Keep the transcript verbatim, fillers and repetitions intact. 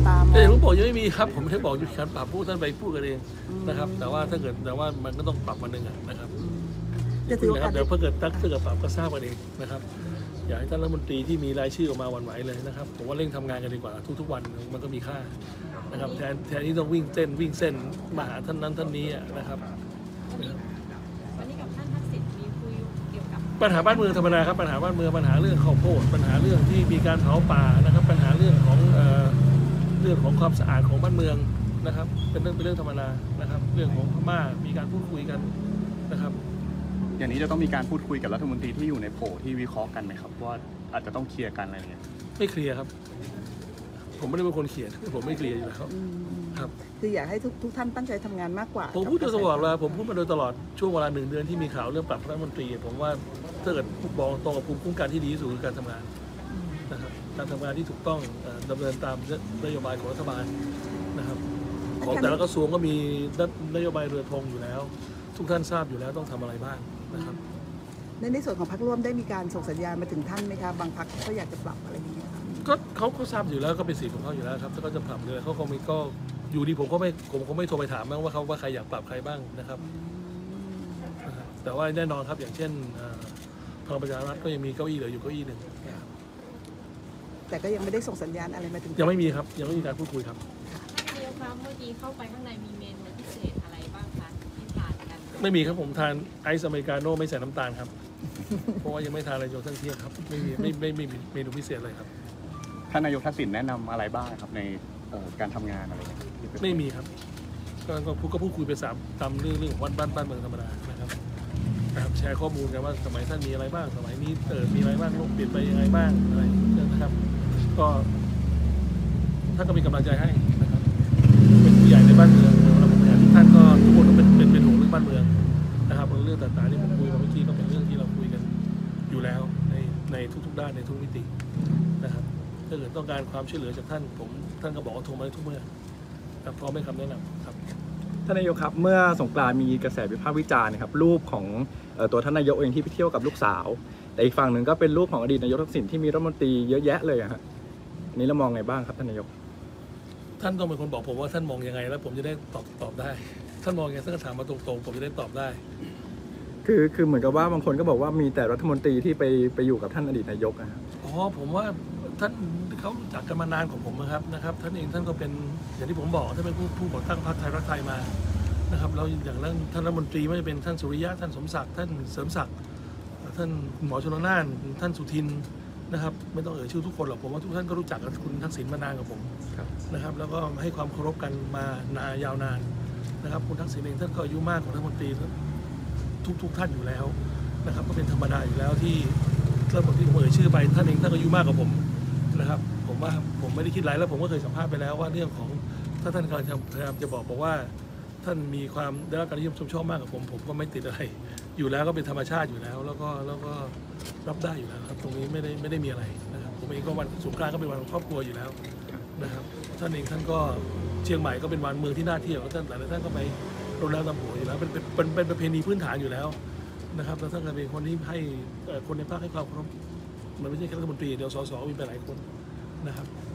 ตามแต่อย่างที่บอกยังไม่มีครับผมไม่ได้บอกอยู่การปรับผู้ท่านไปพูดกันเองนะครับแต่ว่าถ้าเกิดแต่ว่ามันก็ต้องปรับวันหนึ่งนะครับจะถือว่าเดี๋ยวเพื่อเกิดตักถ้าเกิดปรับก็ทราบกันเองนะครับอยากให้ท่านรัฐมนตรีที่มีรายชื่อออกมาหวั่นไหวเลยนะครับผมว่าเร่งทำงานกันดีกว่าทุกๆวันมันก็มีค่านะครับแทนแทนที่ต้องวิ่งเต้นวิ่งเส้นมาหาท่านนั้นท่านนี้นะครับวันนี้กับท่านทักษิณมีคุยเกี่ยวกับปัญหาบ้านเมืองธรรมดาครับปัญหาบ้านเมืองปัญหาเรื่องข้าวโพดปัญหาเรื่องที่มีการเผาป่านะครับปัญหาเรื่องของเรื่องของความสะอาดของบ้านเมืองนะครับเป็นเรื่องเป็นเรื่องธรรมดานะครับเรื่องของพม่ามีการพูดคุยกันนะครับอย่างนี้จะต้องมีการพูดคุยกับรัฐมนตรีที่อยู่ในโผที่วิเคราะห์กันไหมครับว่าอาจจะต้องเคลียร์กันอะไรเงี้ยไม่เคลียร์ครับผมไม่ได้เป็นคนเขียนผมไม่เคลียร์อยู่แล้วครับคืออยากให้ทุกทุกท่านตั้งใจทำงานมากกว่าผมพูดโดยตลอดเวลาผมพูดมาโดยตลอดช่วงเวลาหนึ่งเดือนที่มีข่าวเรื่องปรับรัฐมนตรีผมว่าถ้าเกิดบอกตรงกับภูมิคุ้มกันที่ดีที่สุดคือการทำงานนะครับการทำงานที่ถูกต้องดำเนินตามนโยบายของรัฐบาลนะครับของแต่ละกระทรวงก็มีนโยบายเรือธงอยู่แล้วทุกท่านทราบอยู่แล้วต้องทำอะไรบ้างนะครับในในส่วนของพรรคร่วมได้มีการส่งสัญญาณมาถึงท่านไหมคะบางพรรคก็อยากจะปรับอะไรอย่างเงี้ยก็เขาเขาทราบอยู่แล้วก็เป็นสิทธิ์ของเขาอยู่แล้วครับถ้าเขาจะปรับเลยเขาคงมีก็อยู่ดีผมก็ไม่ผมก็ไม่โทรไปถามบ้างว่าเขาว่าใครอยากปรับใครบ้างนะครับแต่ว่าแน่นอนครับอย่างเช่นพลังประชารัฐก็ยังมีเก้าอี้เหลืออยู่เก้าอี้หนึ่งแต่ก็ยังไม่ได้ส่งสัญญาณอะไรมาถึงยังไม่มีครับยังไม่มีการพูดคุยครับนายกครับเมื่อกี้เข้าไปข้างในมีเมนูพิเศษอะไรบ้างคะที่ทานกันไม่มีครับผมทานไอซ์อเมริกาโน่ไม่ใส่น้ำตาลครับเพราะว่ายังไม่ทานอะไรจนทั้งเที่ยงครับไม่มีไม่ไม่ไม่มีเมนูพิเศษเลยครับท่านนายกทักษิณแนะนำอะไรบ้างครับในการทำงานอะไรไม่มีครับก็พูดก็พูดคุยไปสามตามเรื่องเรื่องของบ้านบ้านเมืองธรรมดานะครับนะครับแชร์ข้อมูลกันว่าสมัยท่านมีอะไรบ้างสมัยนี้เออมีอะไรบ้างโลกเปลี่ยนไปยังไงบ้างอะไรนะครับก็ท่านก็มีกำลังใจให้นะครับเป็นผู้ใหญ่ในบ้านเมืองเราผมอยากทุกท่านก็ทุกคนต้องเป็นเป็นเป็นห่วงเรื่องบ้านเมืองนะครับเรื่องต่างๆที่ผมคุยมาเมื่อกี้ก็เป็นเรื่องที่เราคุยกันอยู่แล้วในในทุกๆด้านในทุกมิตินะครับถ้าเกิดต้องการความช่วยเหลือจากท่านผมท่านก็บอกว่าโทรมาได้ทุกเมื่อพร้อมให้คำแนะนำครับท่านนายกครับเมื่อสงกรานต์มีกระแสวิพากษ์วิจารณ์นะครับรูปของตัวท่านนายกเองที่ไปเที่ยวกับลูกสาวแต่อีกฝั่งหนึ่งก็เป็นรูปของอดีตนายกทักษิณที่มีรัฐมนตรีเยอะแยะเลยฮะอันนี้เรามองไงบ้างครับท่านนายกท่านต้องเป็นคนบอกผมว่าท่านมองยังไงแล้วผมจะได้ตอบตอบได้ท่านมองยังไงท่านก็ถามมาตรงๆผมจะได้ตอบได้คือคือเหมือนกับว่าบางคนก็บอกว่ามีแต่รัฐมนตรีที่ไปไปอยู่กับท่านอดีตนายกนะอ๋อผมว่าท่านเขารู้จักกันมานานของผมนะครับนะครับท่านเองท่านก็เป็นอย่างที่ผมบอกท่านเป็นผู้ผู้ก่อตั้งพรรคไทยรักไทยมานะครับแล้วอย่างเรื่องท่านรัฐมนตรีไม่ว่าจะเป็นท่านสุริยะท่านสมศักดิ์ท่านเสริมศักดิ์ท่านหมอชลน่านท่านสุทินนะครับไม่ต้องเอ่ยชื่อทุกคนหรอกผมว่าทุกท่านก็รู้จักกับคุณทักษิณมานานกับผมนะครับแล้วก็ให้ความเคารพกันมานานยาวนานนะครับคุณทักษิณเองท่านก็อายุมากกว่ารัฐมนตรีทุกทุกท่านอยู่แล้วนะครับก็เป็นธรรมดาอยู่แล้วที่รัฐมนตรีผมเอ่ยชื่อไปท่านเองท่านก็อายุมากกว่าผมนะครับผมว่าผมไม่ได้คิดไรแล้วผมก็เคยสัมภาษณ์ไปแล้วว่าเรื่องของถ้าท่านกำลังพยายามจะบอกบอกว่าท่านมีความได้รับการนิยมชมชอบมากกับผมผมก็ไม่ติดอะไรอยู่แล้วก็เป็นธรรมชาติอยู่แล้วแล้วก็แล้วก็รับได้อยู่แล้วครับตรงนี้ไม่ได้ไม่ได้มีอะไรนะครับผมเองก็วันสงกรานต์ก็เป็นวันของครอบครัวอยู่แล้วนะครับท่านเองท่านก็เชียงใหม่ก็เป็นวันเมืองที่น่าเที่ยวท่านแต่ละท่านก็ไปโรงแรมตำหัวอยู่แล้วเป็นเป็นเป็นประเพณีพื้นฐานอยู่แล้วนะครับแล้วท่านก็เป็นคนที่ให้คนในภาคให้ความเคารพมันไม่ใช่แค่รัฐมนตรีเดียวสสมีไปหลายคนนะครับ